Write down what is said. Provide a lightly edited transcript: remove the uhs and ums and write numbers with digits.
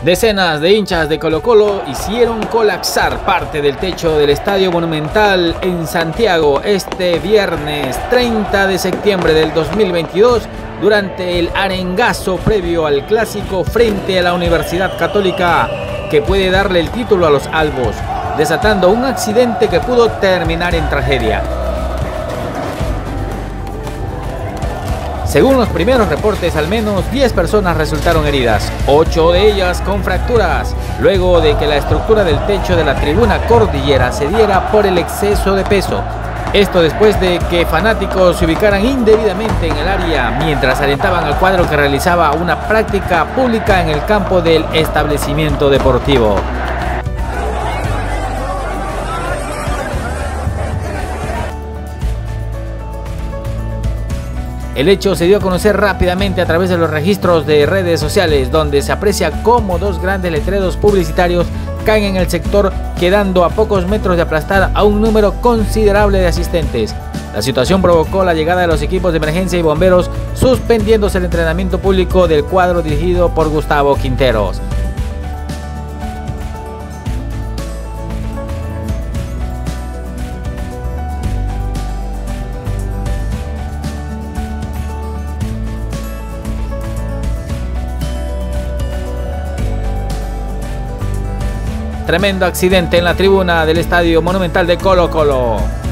Decenas de hinchas de Colo-Colo hicieron colapsar parte del techo del Estadio Monumental en Santiago este viernes 30 de septiembre del 2022 durante el arengazo previo al clásico frente a la Universidad Católica que puede darle el título a los albos, desatando un accidente que pudo terminar en tragedia. Según los primeros reportes, al menos 10 personas resultaron heridas, 8 de ellas con fracturas, luego de que la estructura del techo de la tribuna Cordillera cediera por el exceso de peso. Esto después de que fanáticos se ubicaran indebidamente en el área mientras alentaban al cuadro que realizaba una práctica pública en el campo del establecimiento deportivo. El hecho se dio a conocer rápidamente a través de los registros de redes sociales, donde se aprecia cómo dos grandes letreros publicitarios caen en el sector, quedando a pocos metros de aplastar a un número considerable de asistentes. La situación provocó la llegada de los equipos de emergencia y bomberos, suspendiéndose el entrenamiento público del cuadro dirigido por Gustavo Quinteros. Tremendo accidente en la tribuna del Estadio Monumental de Colo-Colo.